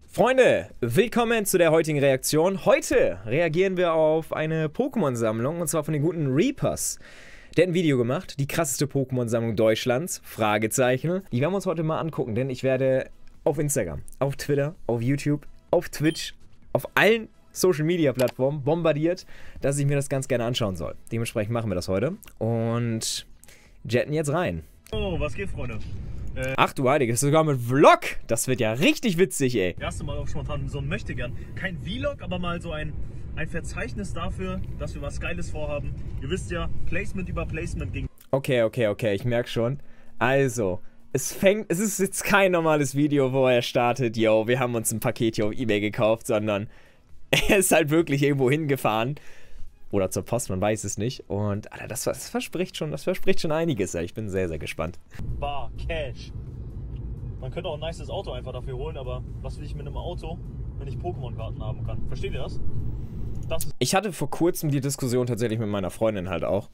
Freunde, willkommen zu der heutigen Reaktion. Heute reagieren wir auf eine Pokémon-Sammlung, und zwar von den guten Reapers. Der hat ein Video gemacht, die krasseste Pokémon-Sammlung Deutschlands, Fragezeichen. Die werden wir uns heute mal angucken, denn ich werde auf Instagram, auf Twitter, auf YouTube, auf Twitch, auf allen Social-Media-Plattformen bombardiert, dass ich mir das ganz gerne anschauen soll. Dementsprechend machen wir das heute und jetten jetzt rein. Oh, was geht, Freunde? Ach du Heilige, das ist sogar mit Vlog. Das wird ja richtig witzig, ey. Erste Mal auch spontan so ein Möchtegern. Kein Vlog, aber mal so ein Verzeichnis dafür, dass wir was Geiles vorhaben. Ihr wisst ja, Placement über Placement ging. Okay, ich merke schon. Also, es ist jetzt kein normales Video, wo er startet, yo, wir haben uns ein Paket hier auf eBay gekauft, sondern er ist halt wirklich irgendwo hingefahren. Oder zur Post, man weiß es nicht. Und Alter, das verspricht schon einiges. Ich bin sehr, sehr gespannt. Bar, Cash. Man könnte auch ein nices Auto einfach dafür holen, aber was will ich mit einem Auto, wenn ich Pokémon-Karten haben kann? Versteht ihr das? Ich hatte vor kurzem die Diskussion tatsächlich mit meiner Freundin halt auch.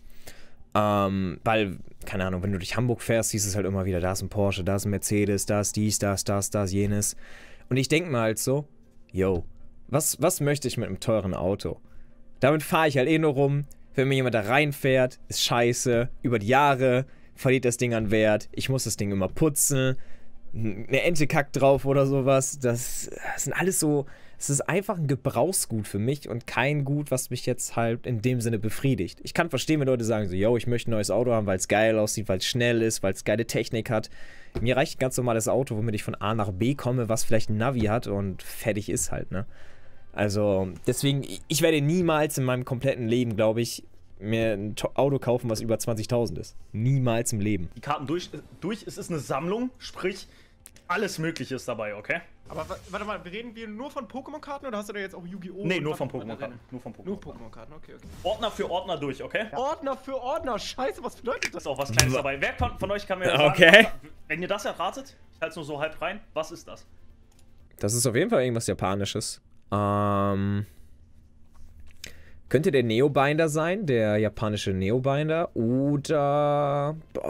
Weil, keine Ahnung, wenn du durch Hamburg fährst, siehst du es halt immer wieder, da ist ein Porsche, da ist ein Mercedes, da ist dies, das, jenes. Und ich denke mir halt so, yo, was möchte ich mit einem teuren Auto? Damit fahre ich halt eh nur rum. Wenn mir jemand da reinfährt, ist scheiße. Über die Jahre verliert das Ding an Wert. Ich muss das Ding immer putzen. Eine Ente kackt drauf oder sowas. Das sind alles so. Es ist einfach ein Gebrauchsgut für mich und kein Gut, was mich jetzt halt in dem Sinne befriedigt. Ich kann verstehen, wenn Leute sagen so, yo, ich möchte ein neues Auto haben, weil es geil aussieht, weil es schnell ist, weil es geile Technik hat. Mir reicht ein ganz normales Auto, womit ich von A nach B komme, was vielleicht ein Navi hat und fertig ist halt, ne? Also, deswegen, ich werde niemals in meinem kompletten Leben, glaube ich, mir ein Auto kaufen, was über 20.000 ist. Niemals im Leben. Die Karten durch, es ist eine Sammlung, sprich, alles Mögliche ist dabei, okay? Aber warte mal, reden wir nur von Pokémon-Karten oder hast du da jetzt auch Yu-Gi-Oh? Nee, nur von Pokémon-Karten. Nur Pokémon-Karten, okay. Ordner für Ordner durch, okay? Ja. Ordner für Ordner, scheiße, was bedeutet Da das? ist auch was Kleines dabei. Wer von euch kann mir sagen, okay, wenn ihr das erratet, ich halte es nur so halb rein, was ist das? das ist auf jeden Fall irgendwas Japanisches. Könnte der Neobinder sein, der japanische Neobinder, oder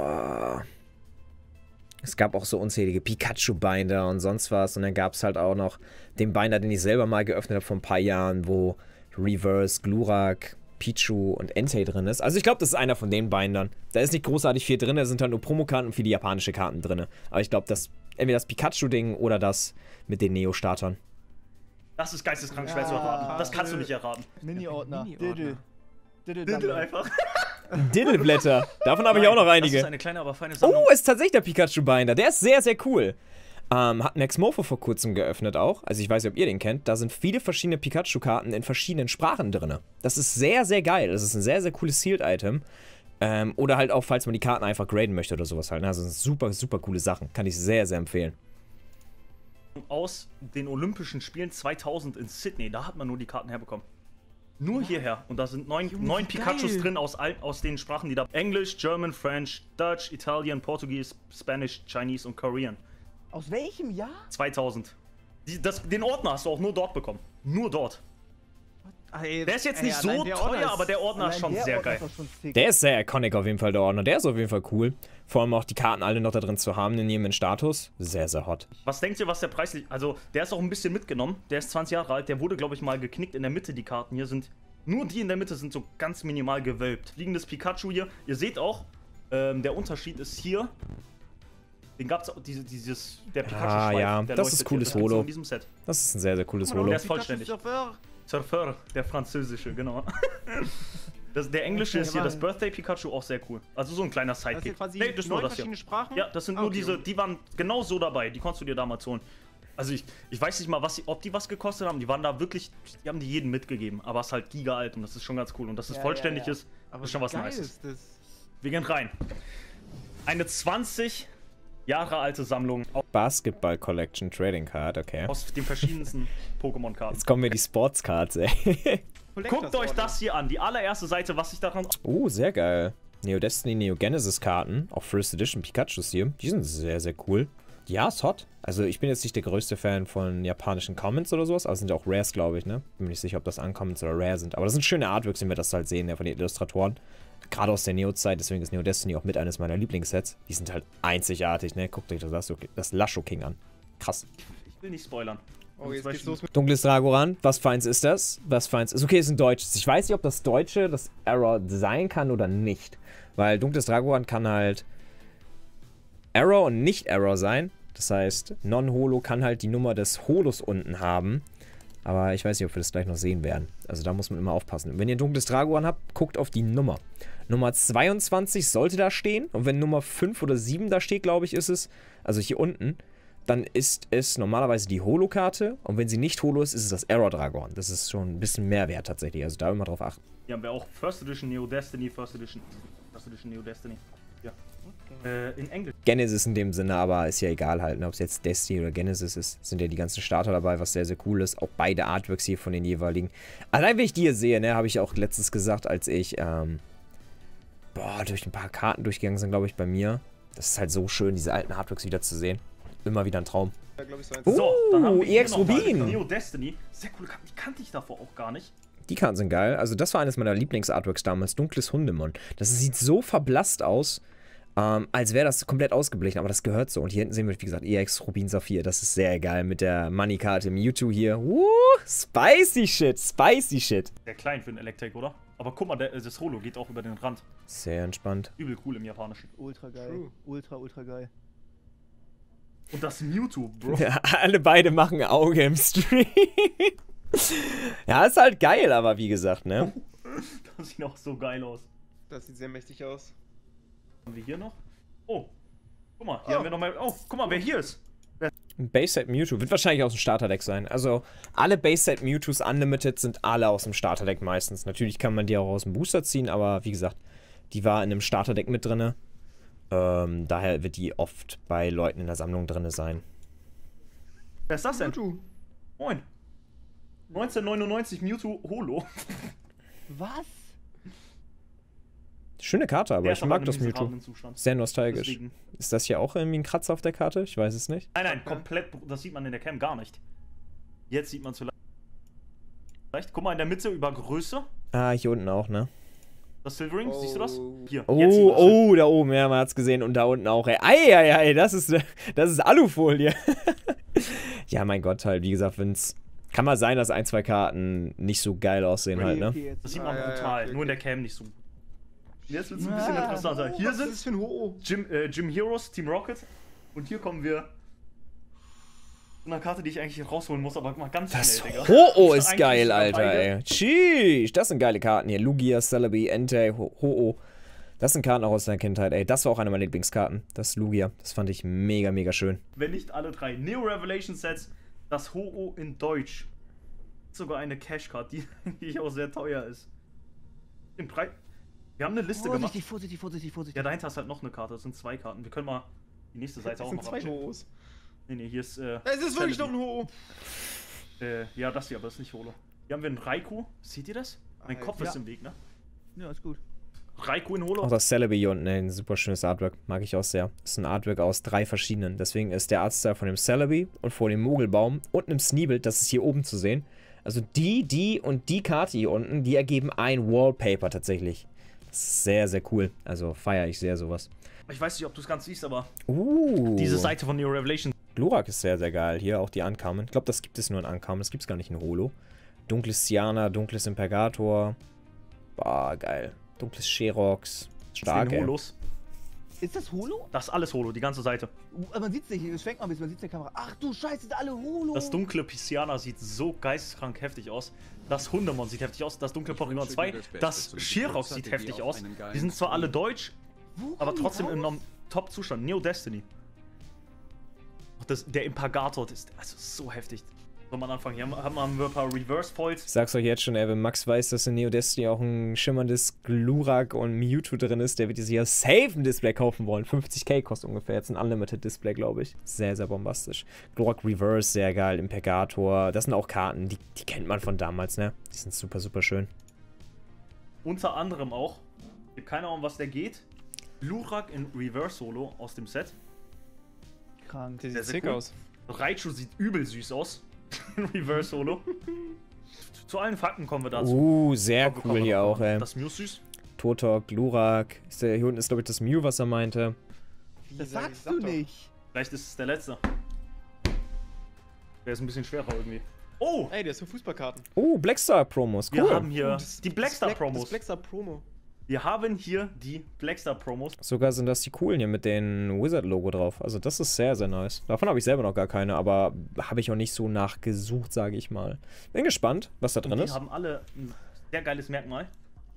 es gab auch so unzählige Pikachu-Binder und sonst was, und dann gab es halt auch noch den Binder, den ich selber mal geöffnet habe vor ein paar Jahren, wo Reverse, Glurak, Pichu und Entei drin ist. Also ich glaube, das ist einer von den Bindern. Da ist nicht großartig viel drin, da sind halt nur Promokarten und viele japanische Karten drin. Aber ich glaube, das entweder das Pikachu-Ding oder das mit den Neo-Startern. Das ist geisteskrank schwer zu erraten. Das kannst du nicht erraten. Mini-Ordner. Diddle einfach. Diddleblätter. Davon habe ich auch noch einige. Das ist eine kleine, aber feine Sammlung. Oh, ist tatsächlich der Pikachu-Binder. Der ist sehr, sehr cool. Hat Max Morpho vor kurzem geöffnet auch. Also ich weiß nicht, ob ihr den kennt. Da sind viele verschiedene Pikachu-Karten in verschiedenen Sprachen drin. Das ist sehr, sehr geil. Das ist ein sehr, sehr cooles Sealed-Item. Oder halt auch, falls man die Karten einfach graden möchte oder sowas halt. Also das sind super, super coole Sachen. Kann ich sehr, sehr empfehlen. Aus den Olympischen Spielen 2000 in Sydney, da hat man nur die Karten herbekommen. Nur hierher. Und da sind neun Pikachus drin aus den Sprachen, die da... Englisch, German, French, Dutch, Italian, Portugiese, Spanish, Chinese und Korean. Aus welchem Jahr? 2000. Den Ordner hast du auch nur dort bekommen. Nur dort. Der ist jetzt nicht so teuer, aber der Ordner ist schon sehr geil. Der ist sehr iconic auf jeden Fall, der Ordner. Der ist auf jeden Fall cool. Vor allem auch die Karten alle noch da drin zu haben in jedem Status. Sehr, sehr hot. Was denkt ihr, was der Preis liegt? Also, der ist auch ein bisschen mitgenommen. Der ist 20 Jahre alt. Der wurde, glaube ich, mal geknickt in der Mitte. Die Karten hier sind... Nur die in der Mitte sind so ganz minimal gewölbt. Fliegendes Pikachu hier. Ihr seht auch, der Unterschied ist hier. Den gab es auch, der Pikachu-Schweif. Ja, das ist cooles Holo. In diesem Set. Das ist ein sehr, sehr cooles Holo. Der ist vollständig. Surfer, der französische, genau. Der englische ist hier, das Birthday Pikachu, auch sehr cool. Also so ein kleiner Sidekick. Nee, das ist nur das hier. Sprachen? Ja, das sind nur diese, die waren genau so dabei. Die konntest du dir damals holen. Also ich weiß nicht mal, ob die was gekostet haben. Die waren da wirklich, die haben die jedem mitgegeben. Aber es ist halt giga alt und das ist schon ganz cool. Und dass es vollständig ist, ist schon was Nices. Wir gehen rein. Eine 20 Jahre alte Sammlung. Basketball Collection Trading Card, okay. Aus den verschiedensten Pokémon-Karten. Jetzt kommen mir die Sports Cards, ey. Guckt euch das hier an. Die allererste Seite, was ich daran... Sehr geil. Neo Destiny, Neo Genesis Karten. Auch First Edition Pikachus hier. Die sind sehr, sehr cool. Ja, ist hot. Also ich bin jetzt nicht der größte Fan von japanischen Commons oder sowas, aber es sind ja auch Rares, glaube ich, ne? Bin mir nicht sicher, ob das Uncommons oder Rare sind. Aber das sind schöne Artworks, wenn wir das halt sehen, ja, von den Illustratoren. Gerade aus der Neo-Zeit, deswegen ist Neo Destiny auch mit eines meiner Lieblingssets. Die sind halt einzigartig, ne? Guckt euch das Lasho King an. Krass. Ich will nicht spoilern. Oh, jetzt geht's los mit. Dunkles Dragoran, was für eins ist das? Was für eins ist? Okay, ist ein deutsches. Ich weiß nicht, ob das Deutsche das Error sein kann oder nicht. Weil Dunkles Dragoran kann halt Error und nicht Error sein. Das heißt, Non-Holo kann halt die Nummer des Holos unten haben. Aber ich weiß nicht, ob wir das gleich noch sehen werden. Also da muss man immer aufpassen. Wenn ihr Dunkles Dragoran habt, guckt auf die Nummer. Nummer 22 sollte da stehen. Und wenn Nummer 5 oder 7 da steht, glaube ich, ist es, also hier unten, dann ist es normalerweise die Holo-Karte. Und wenn sie nicht Holo ist, ist es das Error Dragoran. Das ist schon ein bisschen mehr wert tatsächlich. Also da immer drauf achten. Hier haben wir auch First Edition Neo Destiny, First Edition Neo Destiny. Ja. In Englisch. Genesis in dem Sinne, aber ist ja egal halt, ne? Ob es jetzt Destiny oder Genesis ist, sind ja die ganzen Starter dabei, was sehr, sehr cool ist. Auch beide Artworks hier von den jeweiligen. Allein wenn ich die hier sehe, ne, habe ich auch letztens gesagt, als ich, durch ein paar Karten durchgegangen sind, glaube ich, bei mir. Das ist halt so schön, diese alten Artworks wieder zu sehen. Immer wieder ein Traum. Ja, glaub ich, So, dann haben wir hier EX noch mal Rubin. Neo Destiny. Sehr coole Karten, die kannte ich davor auch gar nicht. Die Karten sind geil. Also das war eines meiner Lieblings-Artworks damals, Dunkles Hundemon. Das sieht so verblasst aus, als wäre das komplett ausgeblichen, aber das gehört so. Und hier hinten sehen wir, wie gesagt, EX Rubin Saphir. Das ist sehr geil mit der Money-Karte Mewtwo hier. Spicy shit, spicy shit. Sehr klein für einen Electek, oder? Aber guck mal, das Holo geht auch über den Rand. Sehr entspannt. Übel cool im Japanischen. Ultra geil. True. Ultra geil. Und das Mewtwo, Bro. Ja, alle beide machen Auge im Stream. Ja, ist halt geil, aber wie gesagt, ne? Das sieht auch so geil aus. Das sieht sehr mächtig aus. Haben wir hier noch? Oh, guck mal, hier haben wir noch mal. Oh, guck mal, wer hier ist. Ein Base-Set Mewtwo wird wahrscheinlich aus dem Starterdeck sein. Also, alle Base-Set Mewtwo's Unlimited sind alle aus dem Starterdeck meistens. Natürlich kann man die auch aus dem Booster ziehen, aber wie gesagt, die war in einem Starterdeck mit drin. Daher wird die oft bei Leuten in der Sammlung drin sein. Wer ist das denn? Mewtwo. Moin. 1999 Mewtwo Holo. Was? Schöne Karte, aber Der ich ist aber mag in das einem Mewtwo. miserablen Zustand. Sehr nostalgisch. Deswegen. Ist das hier auch irgendwie ein Kratzer auf der Karte? Ich weiß es nicht. Nein, komplett. Das sieht man in der Cam gar nicht. Jetzt sieht man es vielleicht. Guck mal in der Mitte über Größe. Ah, hier unten auch, ne? Das Silvering, siehst du das? Hier. Oh, jetzt sieht man's. da oben, ja, man hat's gesehen. Und da unten auch, ey. Ei, das ist Alufolie. Ja, mein Gott, halt, wie gesagt, wenn's. Kann mal sein, dass ein, zwei Karten nicht so geil aussehen halt, ne? Okay, Das sieht man ja, brutal. okay. Nur in der Cam nicht so gut. Jetzt wird es ein bisschen interessanter. Hier Was ist das sind für ein Ho-Oh? Gym Heroes, Team Rocket. Und hier kommen wir zu einer Karte, die ich eigentlich rausholen muss, aber mal ganz Das schnell, Digga. Ho-Oh Das ist eigentlich geil, sogar Alter, beide. ey. Sheesh, das sind geile Karten hier. Lugia, Celebi, Entei, Ho-Oh. Das sind Karten auch aus deiner Kindheit, ey. Das war auch eine meiner Lieblingskarten. Das Lugia. Das fand ich mega, mega schön. Wenn nicht alle drei. Neo Revelation Sets, das Ho-Oh in Deutsch. Sogar eine Cash-Card, die auch sehr teuer ist. Den Preis. Wir haben eine Liste gemacht. Vorsichtig. Ja, dahinter ist halt noch eine Karte. Das sind zwei Karten. Wir können mal die nächste Seite Das auch sind noch zwei abchecken. Ho-Ohs. Nee, hier ist. Es ist wirklich noch ein Ho-Oh. Ja, das hier, aber das ist nicht Holo. Hier haben wir einen Raikou. Seht ihr das? Mein Kopf Ja. ist im Weg, ne? Ja, ist gut. Raikou in Holo. Auch das Celebi hier unten, ey. Ein super schönes Artwork. Mag ich auch sehr. Das ist ein Artwork aus 3 verschiedenen. Deswegen ist der Artstyle von dem Celebi und vor dem Mogelbaum und einem Sneebel, das ist hier oben zu sehen. Also die und die Karte hier unten, die ergeben ein Wallpaper tatsächlich. Das ist sehr, sehr cool. Also feiere ich sehr sowas. Ich weiß nicht, ob du es ganz siehst, aber Diese Seite von Neo Revelation. Glurak ist sehr, sehr geil. Hier auch die Uncommon. Ich glaube, das gibt es nur in Uncommon. Das gibt es gar nicht in Holo. Dunkles Ciana, dunkles Impergator. Boah, geil. Dunkles Sherox. Stark, ey. Holos. Ist das Holo? Das ist alles Holo, die ganze Seite. Man sieht's nicht, es schwenkt mal ein bisschen, man sieht's in der Kamera. Ach du Scheiße, sind alle Holo! Das dunkle Pisciana sieht so geisteskrank heftig aus. Das Hundemon sieht heftig aus. Das dunkle Pokémon 2. Das Sherox sieht heftig aus. Die sind zwar alle deutsch, Wo aber kommen die trotzdem raus? im Top-Zustand. Neo Destiny. Der Impagator ist also so heftig. Soll man anfangen? Hier haben wir ein paar Reverse Foils. Ich sag's euch jetzt schon, ey, wenn Max weiß, dass in Neo Destiny auch ein schimmerndes Glurak und Mewtwo drin ist, der wird sich ja safe ein Display kaufen wollen. 50k kostet ungefähr. Jetzt ein Unlimited Display, glaube ich. Sehr, sehr bombastisch. Glurak Reverse, sehr geil. Impergator. Das sind auch Karten, die kennt man von damals, ne? Die sind super, super schön. Unter anderem auch. Ich habe keine Ahnung, was der geht. Glurak in Reverse Solo aus dem Set. Krank. Der Sehr, sieht sehr sick cool. aus. Raichu sieht übel süß aus. In Reverse Solo. Zu allen Fakten kommen wir dazu. Sehr Aber cool hier auch, ey. Das Mew ist süß. Totok, Glurak. Hier unten ist, glaube ich, das Mew, was er meinte. Das sagst du nicht. Vielleicht ist es der letzte. Der ist ein bisschen schwerer irgendwie. Oh! Ey, der ist für Fußballkarten. Oh, Blackstar-Promos, cool. Wir haben hier die Blackstar-Promos. Das Blackstar-Promo. Wir haben hier die Blackstar-Promos. Sogar sind das die coolen hier mit dem Wizard-Logo drauf. Also das ist sehr, sehr nice. Davon habe ich selber noch gar keine, aber habe ich auch nicht so nachgesucht, sage ich mal. Bin gespannt, was da drin ist. Die haben alle ein sehr geiles Merkmal.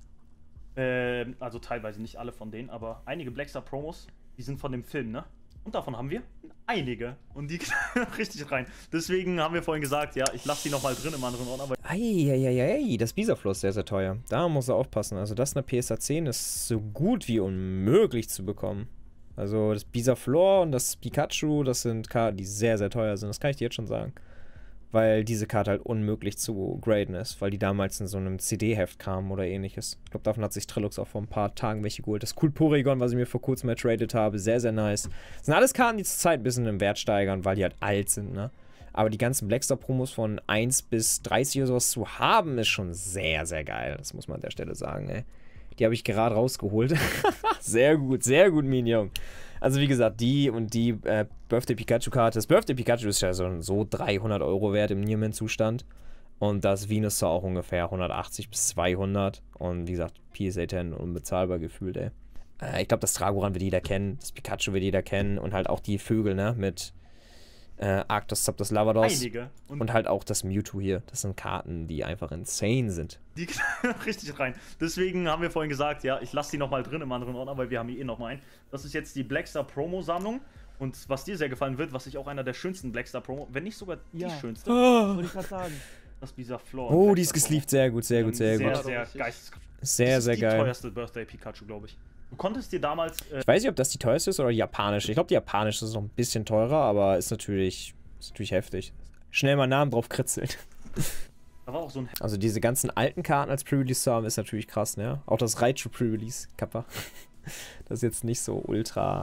Also teilweise nicht alle von denen, aber einige Blackstar-Promos, die sind von dem Film, ne? Und davon haben wir einige. Und die richtig rein. Deswegen haben wir vorhin gesagt, ja, ich lasse die nochmal drin im anderen Ordner. Eieieiei, das Bisaflow ist sehr, sehr teuer. Da muss er aufpassen. Also das in der PSA 10 ist so gut wie unmöglich zu bekommen. Also das Bisaflor und das Pikachu, das sind Karten, die sehr, sehr teuer sind. Das kann ich dir jetzt schon sagen. Weil diese Karte halt unmöglich zu graden ist, weil die damals in so einem CD-Heft kamen oder ähnliches. Ich glaube, davon hat sich Trillux auch vor ein paar Tagen welche geholt. Das Cool Porygon, was ich mir vor kurzem ertradet habe, sehr, sehr nice. Das sind alles Karten, die zur Zeit ein bisschen im Wert steigern, weil die halt alt sind, ne? Aber die ganzen Blackstar-Promos von 1 bis 30 oder sowas zu haben, ist schon sehr, sehr geil. Das muss man an der Stelle sagen, ey. Die habe ich gerade rausgeholt. Sehr gut, Minion. Also wie gesagt, die und die Birthday Pikachu-Karte. Das Birthday Pikachu ist ja so 300 € wert im Nierman-Zustand. Und das Venusaur auch ungefähr 180 bis 200. Und wie gesagt, PSA 10 unbezahlbar gefühlt, ey. Ich glaube, das Dragoran wird jeder kennen. Das Pikachu wird jeder kennen. Und halt auch die Vögel, ne, mit Arctos, Zapdos, Lavados. Einige. Und halt auch das Mewtwo hier. Das sind Karten, die einfach insane sind. Die richtig rein. Deswegen haben wir vorhin gesagt, ja, ich lasse die nochmal drin im anderen Ordner, weil wir haben hier eh nochmal einen. Das ist jetzt die Blackstar Promo-Sammlung. Und was dir sehr gefallen wird, was ich auch einer der schönsten Blackstar Promo, wenn nicht sogar die schönste. Wollte ich gerade sagen. Das Bisaflor. Oh, die ist gesleeved. Sehr gut. Sehr geisteskrank. Sehr, sehr geil. Die teuerste Birthday Pikachu, glaube ich. Du konntest dir damals. Ich weiß nicht, ob das die teuerste ist oder die japanische. Ich glaube, die japanische ist noch ein bisschen teurer, aber ist natürlich heftig. Schnell mal Namen drauf kritzeln. Da war auch so ein. Also diese ganzen alten Karten als Pre-Release zu haben, ist natürlich krass, ne? Auch das Raichu Pre-Release, Kappa. Das ist jetzt nicht so ultra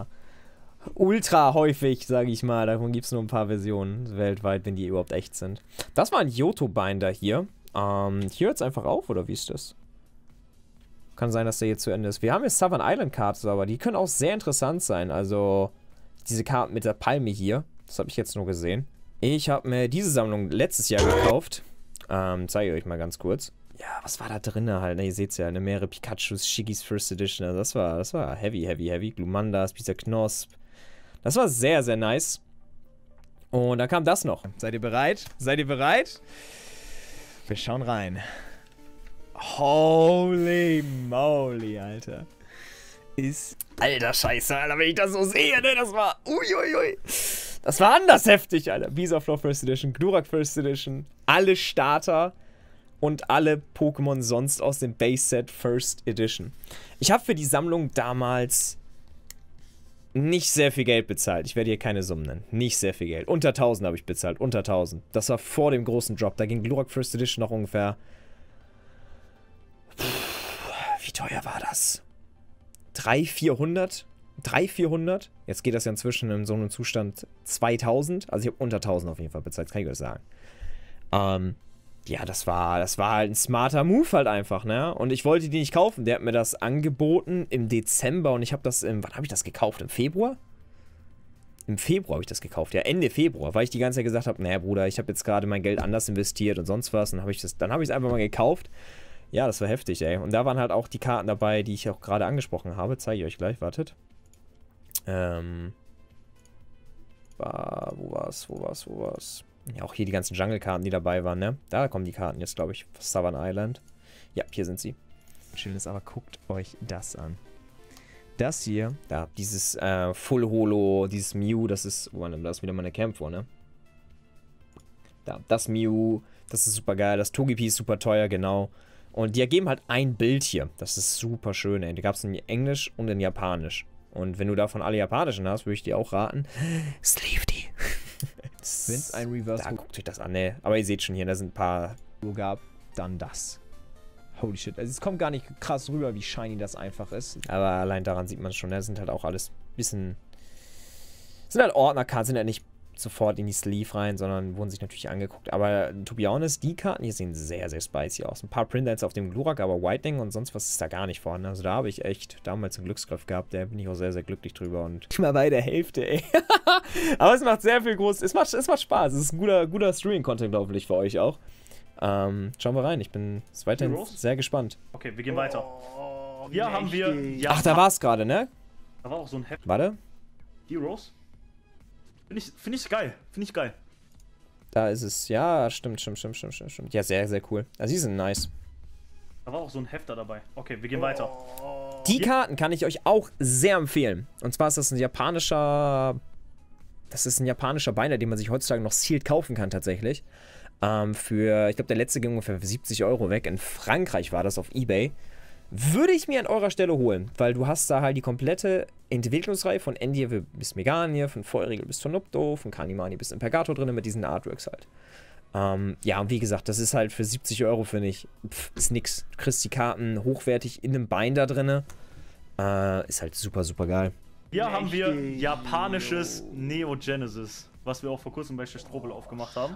häufig, sage ich mal. Davon gibt es nur ein paar Versionen weltweit, wenn die überhaupt echt sind. Das war ein Johto-Binder hier. Hier hört es einfach auf, oder wie ist das? Kann sein, dass der hier zu Ende ist. Wir haben jetzt Southern Island Karten, aber die können auch sehr interessant sein. Also diese Karten mit der Palme hier, das habe ich jetzt nur gesehen. Ich habe mir diese Sammlung letztes Jahr gekauft. Zeige ich euch mal ganz kurz. Ja, was war da drin halt? Ne, ihr seht es ja, eine mehrere Pikachus, Shiggy's First Edition. Also das war heavy. Glumandas, Bisa Knosp. Das war sehr, sehr nice. Und dann kam das noch. Seid ihr bereit? Wir schauen rein. Holy moly, Alter. Alter Scheiße, Alter, wenn ich das so sehe, ne, das war, uiuiui. Das war anders heftig, Alter. Bisaflor First Edition, Glurak First Edition, alle Starter und alle Pokémon sonst aus dem Base-Set First Edition. Ich habe für die Sammlung damals nicht sehr viel Geld bezahlt. Ich werde hier keine Summen nennen. Nicht sehr viel Geld. Unter 1000 habe ich bezahlt, unter 1000. Das war vor dem großen Drop. Da ging Glurak First Edition noch ungefähr... Wie teuer war das? 300, 400? 300, 400? Jetzt geht das ja inzwischen in so einem Zustand 2000. Also ich habe unter 1000 auf jeden Fall bezahlt, das kann ich euch sagen. Ja, das war halt ein smarter Move halt einfach, ne? Und ich wollte die nicht kaufen. Der hat mir das angeboten im Dezember und ich habe das wann habe ich das gekauft? Im Februar? Im Februar habe ich das gekauft, ja, Ende Februar, weil ich die ganze Zeit gesagt habe, naja, Bruder, ich habe jetzt gerade mein Geld anders investiert und sonst was. Und dann habe ich es einfach mal gekauft. Ja, das war heftig, ey. Und da waren halt auch die Karten dabei, die ich auch gerade angesprochen habe. Zeige ich euch gleich, wartet. Wo war's? Ja, auch hier die ganzen Jungle-Karten, die dabei waren, ne? Da kommen die Karten jetzt, glaube ich, Southern Island. Ja, hier sind sie. Schön ist aber, guckt euch das an. Das hier, da, dieses Full Holo, dieses Mew, das ist, oh Mann, da ist wieder meine Camp vor, ne? Da, das Mew, das ist super geil. Das Togepi ist super teuer, genau. Und die ergeben halt ein Bild hier. Das ist super schön, ey. Die gab es in Englisch und in Japanisch. Und wenn du davon alle japanischen hast, würde ich dir auch raten, sleeve die. Wenn es ein Reverse... Da guckt euch das an, ne? Aber ihr seht schon hier, da sind ein paar... gab, dann das. Holy shit. Also es kommt gar nicht krass rüber, wie shiny das einfach ist. Aber allein daran sieht man es schon, ne? Das sind halt auch alles bisschen... sind halt Ordnerkarten, sind halt nicht sofort in die Sleeve rein, sondern wurden sich natürlich angeguckt. Aber to be honest, die Karten hier sehen sehr, sehr spicy aus. Ein paar Printlines auf dem Glurak, aber Whitening und sonst was ist da gar nicht vorhanden. Also da habe ich echt damals einen Glücksgriff gehabt. Da bin ich auch sehr, sehr glücklich drüber. Und nicht mal bei der Hälfte, ey. Aber es macht sehr viel groß. Es macht Spaß. Es ist ein guter Streaming-Content, hoffentlich für euch auch. Schauen wir rein. Ich bin weiterhin sehr gespannt. Okay, wir gehen weiter. Oh, Hier haben wir... Ja, Ach, da war es gerade, ne? Da war auch so ein Heft. Warte. Heroes. Finde ich geil. Finde ich geil. Da ist es. Ja, stimmt. Ja, sehr, sehr cool. Also die sind nice. Da war auch so ein Hefter dabei. Okay, wir gehen weiter. Die Karten kann ich euch auch sehr empfehlen. Und zwar ist das ein japanischer... Das ist ein japanischer Binder, den man sich heutzutage noch sealed kaufen kann tatsächlich. Ich glaube, der letzte ging ungefähr für 70 € weg. In Frankreich war das auf eBay. Würde ich mir an eurer Stelle holen, weil du hast da halt die komplette Entwicklungsreihe von Endier bis Meganier, von Feurigel bis Tonupto, von Kanimani bis Impergator drin mit diesen Artworks halt. Ja, und wie gesagt, das ist halt für 70 €, finde ich, ist nix. Du kriegst die Karten hochwertig in einem Binder drin. Ist halt super, super geil. Hier haben wir japanisches Neo Genesis, was wir auch vor kurzem bei Strobel aufgemacht haben.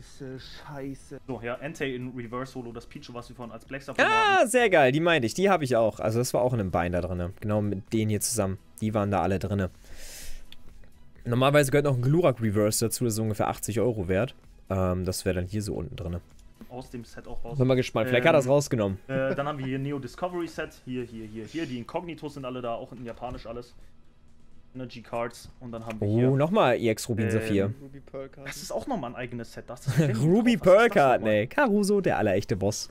Scheiße. So, ja, Entei in Reverse Holo, das Pichu, was wir vorhin als Blackstar Ah, sehr geil, die meinte ich, die habe ich auch. Also das war auch in einem Binder drin, genau mit denen hier zusammen. Die waren da alle drin. Normalerweise gehört noch ein Glurak Reverse dazu, das ist ungefähr 80 € wert. Das wäre dann hier so unten drin. Aus dem Set auch raus. Bin mal gespannt, vielleicht hat er das rausgenommen. Dann haben wir hier Neo Discovery Set, hier. Die Incognitos sind alle da, auch in Japanisch alles. Energy Cards und dann haben wir hier... Oh, nochmal EX Rubin Saphir. Ruby Pearl Karten. Das ist auch nochmal ein eigenes Set. Das Ruby Pearl Karten, ey. Caruso, der allerechte Boss.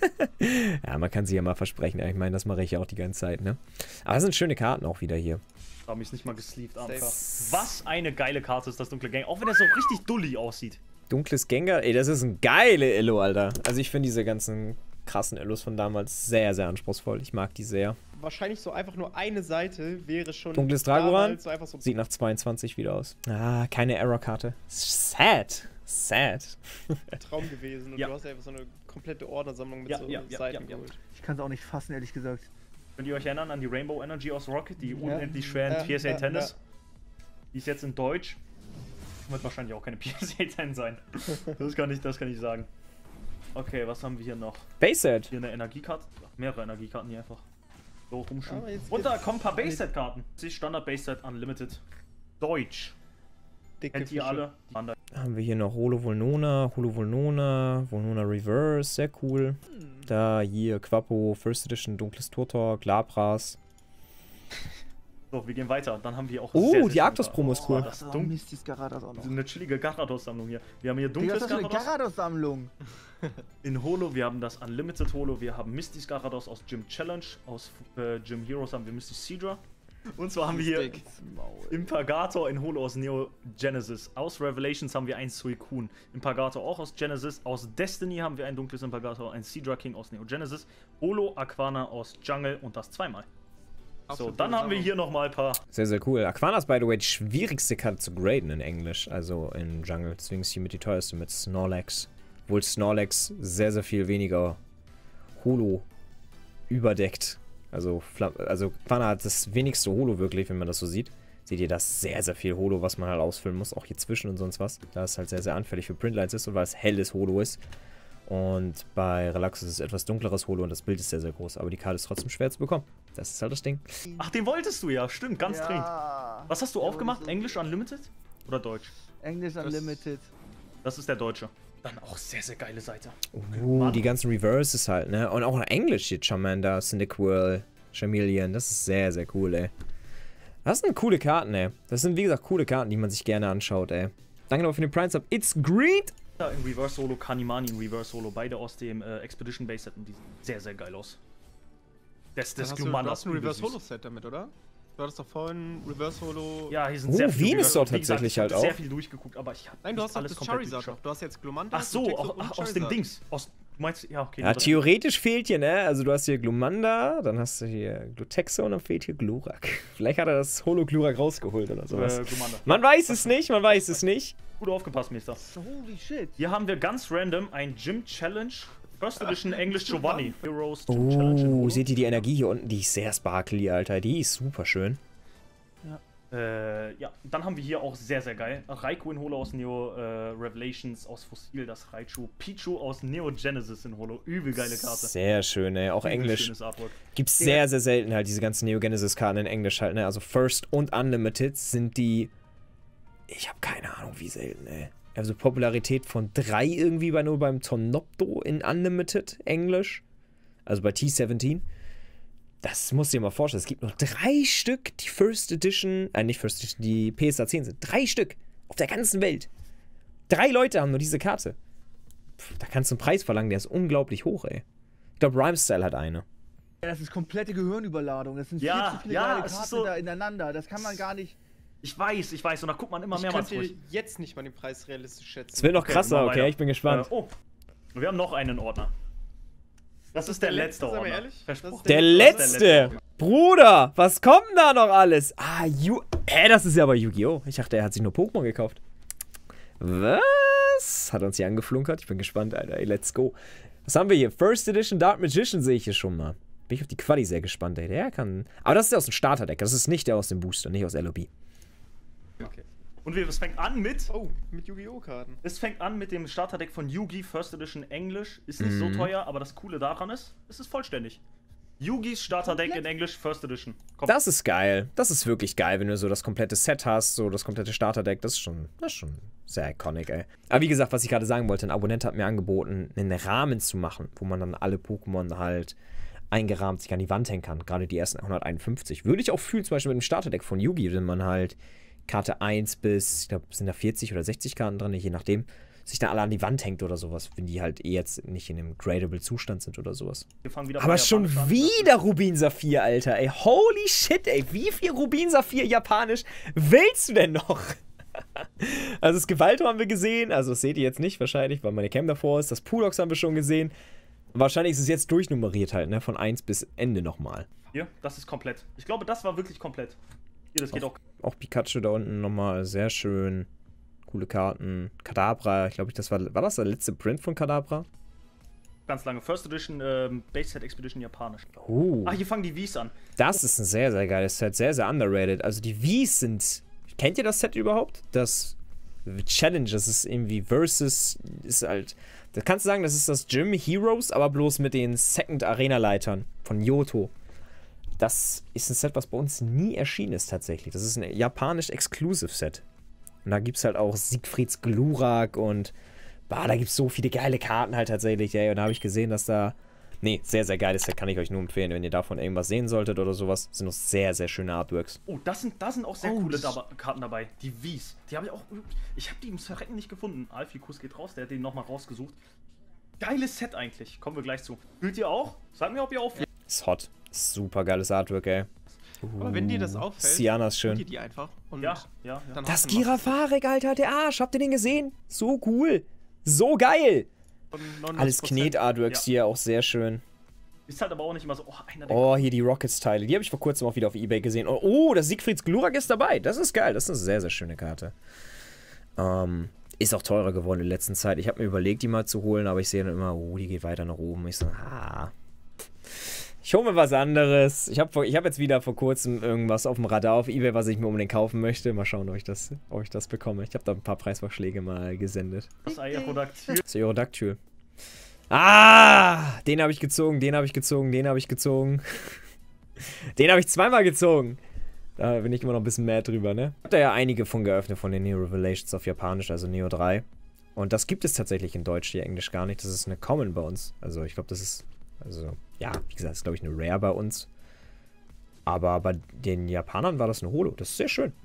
Ja, man kann sie ja mal versprechen. Ich meine, das mache ich ja auch die ganze Zeit, ne? Aber das sind schöne Karten auch wieder hier. Da habe ich nicht mal gesleeved, Anka. Was eine geile Karte ist das Dunkle Gang. Auch wenn er so richtig dulli aussieht. Dunkles Gengar, ey, das ist ein geile Illo, Alter. Also ich finde diese ganzen krassen Illos von damals sehr, sehr anspruchsvoll. Ich mag die sehr. Wahrscheinlich so einfach nur eine Seite wäre schon. Dunkles Dragoran so einfach so sieht nach 22 wieder aus. Ah, keine Error-Karte. Sad. ein Traum gewesen. Und du hast einfach so eine komplette Ordnersammlung mit Seiten geholt. Ich kann es auch nicht fassen, ehrlich gesagt. Könnt ihr euch erinnern an die Rainbow Energy aus Rocket, die unendlich schweren PSA 10 Die ist jetzt in Deutsch. Wird wahrscheinlich auch keine PSA 10 sein. Das kann ich sagen. Okay, was haben wir hier noch? Base-Set. Hier eine Energiekarte. Mehrere Energiekarten hier einfach. So rumschieben. Und da kommen ein paar Base-Set-Karten. Standard Base-Set Unlimited. Deutsch. Kennt ihr alle? Haben wir hier noch Holo Volnona, Volnona Reverse, sehr cool. Da hier Quapo, First Edition, Dunkles Turtor, Glabras. So, wir gehen weiter. Dann haben wir auch die Arktos-Promo ist cool. Das ist Mistis Garados auch noch. eine chillige Garados-Sammlung hier. Wir haben hier dunkles Das ist eine Garados. Garados-Sammlung. In Holo, wir haben das Unlimited Holo, wir haben Mistis Garados aus Gym Challenge, aus Gym Heroes haben wir Mistis Sidra. Und zwar haben wir hier Impergator in Holo aus Neo Genesis. Aus Revelations haben wir einen Suicune. Impergator auch aus Genesis. Aus Destiny haben wir ein dunkles Impergator, ein Sidra King aus Neo Genesis. Holo Aquana aus Jungle und das zweimal. So, dann haben wir hier nochmal ein paar. Sehr, sehr cool. Aquana ist, by the way, die schwierigste Karte zu graden in Englisch, also in Jungle. Deswegen ist hier mit die teuerste mit Snorlax. Obwohl Snorlax sehr, sehr viel weniger Holo überdeckt. Also Aquana hat das wenigste Holo wirklich, wenn man das so sieht. Seht ihr, das sehr, sehr viel Holo, was man halt ausfüllen muss, auch hier zwischen und sonst was. Da es halt sehr, sehr anfällig für Printlines ist und weil es helles Holo ist. Und bei Relax ist es etwas dunkleres Holo und das Bild ist sehr, sehr groß. Aber die Karte ist trotzdem schwer zu bekommen. Das ist halt das Ding. Ach, den wolltest du ja, stimmt, ganz dringend. Was hast du aufgemacht? Englisch Unlimited oder Deutsch? Englisch Unlimited. Das ist der Deutsche. Dann auch sehr, sehr geile Seite. Die ganzen Reverses halt, ne? Und auch in Englisch hier, Charmander, Cyndaquil, Charmeleon. Das ist sehr, sehr cool, ey. Das sind coole Karten, ey. Das sind, wie gesagt, coole Karten, die man sich gerne anschaut, ey. Danke nochmal für den Prime-Sub. It's great! In Reverse Solo, Kanimani in Reverse Solo, beide aus dem Expedition Base Set und die sehen sehr, sehr geil aus. Das Glumanda. Du hast ein Reverse Holo Set damit, oder? Du hattest doch vorhin Reverse Holo. Ja, hier sind sehr viele. Venusaur tatsächlich halt auch. Sehr viel durchgeguckt, aber ich habe Nein, du hast alles das Charizard noch. Du hast jetzt Glumanda. Ach so, aus dem Dings. Du meinst, ja, okay. Ja, theoretisch fehlt hier, ne? Also du hast hier Glumanda, dann hast du hier Glutexo und dann fehlt hier Glurak. Vielleicht hat er das Holo-Glurak rausgeholt oder sowas. Man weiß es nicht, man weiß es nicht. Gut aufgepasst, Mister. Holy shit. Hier haben wir ganz random ein Gym Challenge. First Edition English Giovanni. Heroes Gym Challenge. Oh, seht ihr die Energie hier unten? Die ist sehr sparkly, Alter. Die ist super schön. Ja. Ja, dann haben wir hier auch sehr, sehr geil. Raikou in Holo aus Neo Revelations, aus Fossil, das Raichu. Pichu aus Neo Genesis in Holo. Übel geile Karte. Sehr schön, ey. Auch Übel Englisch. schönes Artwork. Gibt's sehr, sehr selten halt diese ganzen Neo Genesis-Karten in Englisch halt, ne? Also First und Unlimited sind die. Ich habe keine Ahnung, wie selten, ey. Also Popularität von 3 irgendwie nur beim Tonopto in Unlimited Englisch. Also bei T17. Das musst du dir mal vorstellen. Es gibt nur 3 Stück, die First Edition, nicht First Edition, die PSA 10 sind. 3 Stück auf der ganzen Welt. 3 Leute haben nur diese Karte. Da kannst du einen Preis verlangen, der ist unglaublich hoch, ey. Ich glaube, Rhymestyle hat eine. Ja, das ist komplette Gehirnüberladung. Das sind viel zu viele geile Karten so da ineinander. Das kann man gar nicht... Ich weiß. Und da guckt man immer mehrmals durch. Ich könnte jetzt nicht mal den Preis realistisch schätzen. Es wird noch krasser, okay? Ich bin gespannt. Oh, wir haben noch einen Ordner. Das ist der letzte Ordner. Ehrlich? Der letzte! Bruder, was kommt denn da noch alles? Ah, das ist ja aber Yu-Gi-Oh! Ich dachte, er hat sich nur Pokémon gekauft. Was? Hat uns hier angeflunkert? Ich bin gespannt, Alter. Ey, let's go. Was haben wir hier? First Edition Dark Magician sehe ich hier schon mal. Bin ich auf die Quali sehr gespannt, ey. Der kann... Aber das ist der aus dem Starterdeck. Das ist nicht der aus dem Booster, nicht aus LOB. Okay. Und es fängt an mit... Oh, mit Yu-Gi-Oh! Karten. Es fängt an mit dem Starterdeck von Yugi, First Edition Englisch. Ist nicht so teuer, aber das Coole daran ist, es ist vollständig. Yugis Starterdeck in Englisch, First Edition. Kommt. Das ist geil. Das ist wirklich geil, wenn du so das komplette Set hast, so das komplette Starterdeck. Das ist schon sehr iconic, ey. Aber wie gesagt, was ich gerade sagen wollte, ein Abonnent hat mir angeboten, einen Rahmen zu machen, wo man dann alle Pokémon halt eingerahmt sich an die Wand hängen kann. Gerade die ersten 151. Würde ich auch fühlen, zum Beispiel mit dem Starterdeck von Yugi, wenn man halt Karte 1 bis, ich glaube, sind da 40 oder 60 Karten drin, je nachdem, sich dann alle an die Wand hängt oder sowas, wenn die halt jetzt nicht in einem gradable Zustand sind oder sowas. Wir fangen wieder Aber schon wieder Rubin Saphir, Alter, ey. Holy shit, ey. Wie viel Rubin Saphir Japanisch willst du denn noch? Also das Gewalto haben wir gesehen, also das seht ihr jetzt nicht wahrscheinlich, weil meine Cam davor ist. Das Pulox haben wir schon gesehen. Wahrscheinlich ist es jetzt durchnummeriert halt, ne, von 1 bis Ende nochmal. Hier, das ist komplett. Ich glaube, das war wirklich komplett. Hier, das geht auch. Auch Pikachu da unten nochmal, sehr schön. Coole Karten. Kadabra, ich glaube, war das der letzte Print von Kadabra? Ganz lange. First Edition, Base Set Expedition japanisch. Hier fangen die Vs an. Das ist ein sehr, sehr geiles Set. Sehr, sehr underrated. Also die Vs sind... Kennt ihr das Set überhaupt? Das Challenge, das ist irgendwie Versus, ist halt... Da kannst du sagen, das ist das Gym Heroes, aber bloß mit den Second Arena Leitern von Yoto. Das ist ein Set, was bei uns nie erschienen ist tatsächlich. Das ist ein japanisch Exclusive Set. Und da gibt es halt auch Siegfrieds Glurak und da gibt es so viele geile Karten halt tatsächlich. Ey. Und da habe ich gesehen, dass da... Nee, sehr, sehr geiles Set, kann ich euch nur empfehlen, wenn ihr davon irgendwas sehen solltet oder sowas. Das sind noch sehr, sehr schöne Artworks. Oh, da sind auch sehr coole Karten dabei. Die Vs. Die habe ich auch... Ich habe die im Verrecken nicht gefunden. Alfikus geht raus, der hat den nochmal rausgesucht. Geiles Set eigentlich. Kommen wir gleich zu. Fühlt ihr auch? Sagt mir, ob ihr auch... Ist hot. Super geiles Artwork, ey. Aber wenn dir das auffällt, Siana ist schön. ihr die einfach. Und ja. Dann das Girafarek, Alter, der Arsch. Habt ihr den gesehen? So cool. So geil. Alles Knet-Artworks hier, auch sehr schön. Ist halt aber auch nicht immer so, hier die Rockets-Teile. Die habe ich vor kurzem auch wieder auf Ebay gesehen. Oh, das Siegfrieds Glurak ist dabei. Das ist geil. Das ist eine sehr, sehr schöne Karte. Ist auch teurer geworden in der letzten Zeit. Ich habe mir überlegt, die mal zu holen, aber ich sehe dann immer, die geht weiter nach oben. Ich so, ich hole mir was anderes. Ich hab jetzt wieder vor kurzem irgendwas auf dem Radar auf Ebay, was ich mir unbedingt kaufen möchte. Mal schauen, ob ich das bekomme. Ich habe da ein paar Preisvorschläge mal gesendet. Das Aerodactyl. Das Aerodactyl. Den habe ich gezogen, den habe ich gezogen, den habe ich gezogen. Den habe ich zweimal gezogen. Da bin ich immer noch ein bisschen mad drüber, ne? Ich habe da ja einige von geöffnet, von den Neo Revelations auf Japanisch, also Neo 3. Und das gibt es tatsächlich in Deutsch, hier Englisch gar nicht. Das ist eine Common bei uns. Also ich glaube, das ist... Also, ja, wie gesagt, das ist, glaube ich, eine Rare bei uns. Aber bei den Japanern war das eine Holo. Das ist sehr schön.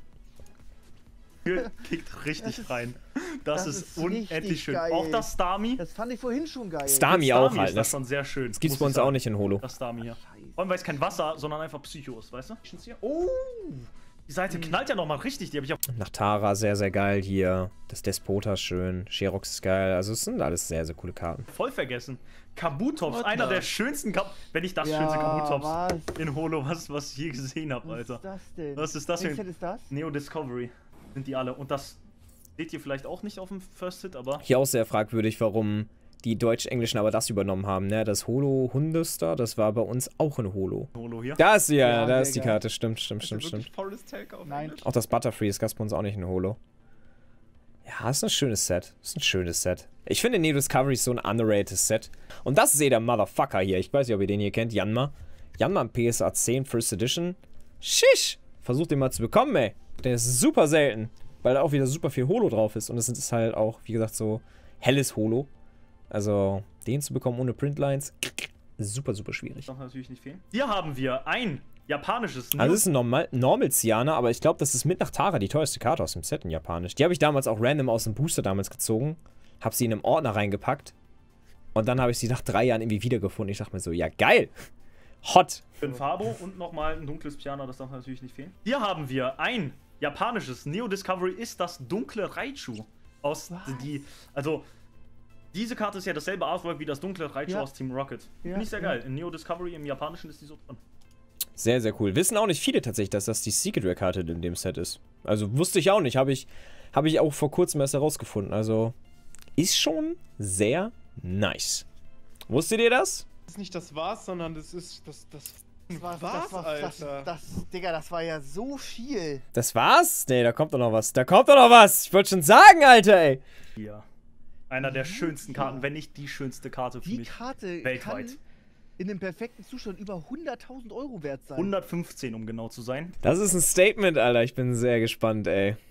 Kickt richtig rein. Das ist unendlich schön. Geil. Auch das Stami. Das fand ich vorhin schon geil. Stami auch halt. Das ist schon sehr schön. Das gibt es bei uns auch nicht in Holo. Das Stami hier. Vor allem, weil es kein Wasser, sondern einfach Psycho ist, weißt du? Oh! Die Seite knallt ja nochmal richtig. Die habe ich auch. Nach Tara sehr, sehr geil hier. Das Despota ist schön. Sherox ist geil. Also es sind alles sehr, sehr coole Karten. Voll vergessen. Kabutops, einer der schönsten wenn nicht das schönste Kabutops in Holo, was ich je gesehen habe, Alter. Was ist das denn? Was ist das denn? Welches Set ist das? Neo Discovery sind die alle. Und das seht ihr vielleicht auch nicht auf dem First Hit, aber... Hier auch sehr fragwürdig, warum die deutsch-englischen aber das übernommen haben, ne? Das Holo Hundester, das war bei uns auch ein Holo. Holo hier? Da ist da ist die Karte, stimmt. Nein. Auch das Butterfree ist bei uns auch nicht ein Holo. Ja, ist ein schönes Set. Ich finde Neo Discovery ist so ein underrated Set. Und das ist der Motherfucker hier. Ich weiß nicht, ob ihr den hier kennt. Yanma im PSA 10 First Edition. Shish! Versucht den mal zu bekommen, ey. Der ist super selten. Weil da auch wieder super viel Holo drauf ist. Und es ist halt auch, wie gesagt, so helles Holo. Also, den zu bekommen ohne Printlines, super, super schwierig. Das darf natürlich nicht fehlen. Hier haben wir ein japanisches Also, das ist ein Normal Ciana, aber ich glaube, das ist mit nach Tara die teuerste Karte aus dem Set in Japanisch. Die habe ich damals auch random aus dem Booster damals gezogen. Habe sie in einem Ordner reingepackt. Und dann habe ich sie nach 3 Jahren irgendwie wiedergefunden. Ich dachte mir so, ja, geil. Hot. Ein Fabo und nochmal ein dunkles Piana, das darf natürlich nicht fehlen. Hier haben wir ein japanisches Neo Discovery ist das dunkle Raichu. Diese Karte ist ja dasselbe Artwork wie das dunkle Raichu aus Team Rocket. Finde ich sehr geil. In Neo Discovery im Japanischen ist die so drin. Sehr, sehr cool. Wissen auch nicht viele tatsächlich, dass das die Secret Rare Karte in dem Set ist. Also wusste ich auch nicht. Habe ich auch vor kurzem erst herausgefunden. Also ist schon sehr nice. Wusstet ihr das? Das ist nicht das war's, sondern das ist das Digga, das war ja so viel. Das war's? Nee, da kommt doch noch was. Ich wollte schon sagen, Alter, ey. Ja. Einer der schönsten Karten, wenn nicht die schönste Karte für mich. Die Karte weltweit. Kann in dem perfekten Zustand über 100.000 € wert sein. 115, um genau zu sein. Das ist ein Statement, Alter. Ich bin sehr gespannt, ey.